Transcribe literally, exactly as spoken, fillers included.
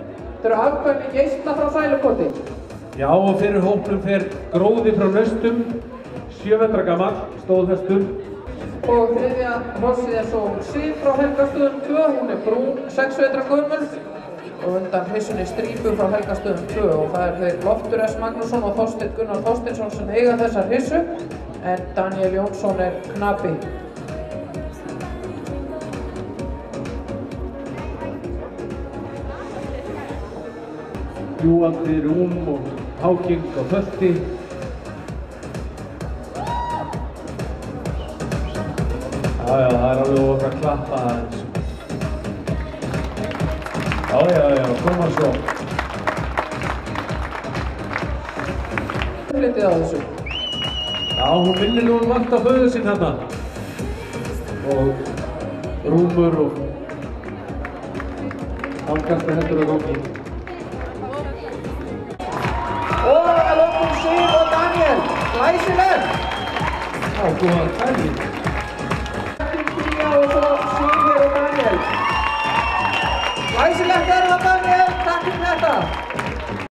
Þetta eru afkvæmi Geisla frá Sælukoti. Já, og fyrir hópnum fer Gróði frá Naustum, sjö vetra gamall, stóðhestur. Og þriðja hrossið er svo Sif frá Helgastöðum tvö, hún er brún, sex vetra gömul. Og undan hrissunni Strípu frá Helgastöðum tvö og það er þeir Loftur S. Magnússon og Þorsteinn Gunnar Þorsteinsson sem eiga þessa hrissu, en Daniel Jónsson er knapi. Ljúandi Rúm og Háking og Þölti. Já, já, það er alveg ofra að klappa aðeins. Já, já, já, koma svo. Litið á þessu. Já, hún minnir nú um allt á föður sinn hérna. Og Rúmur og Hálkasti hendur á gangi. Og það er lögum Sif og Daniel, glæsileg! Já, góða daginn. Tíja og svo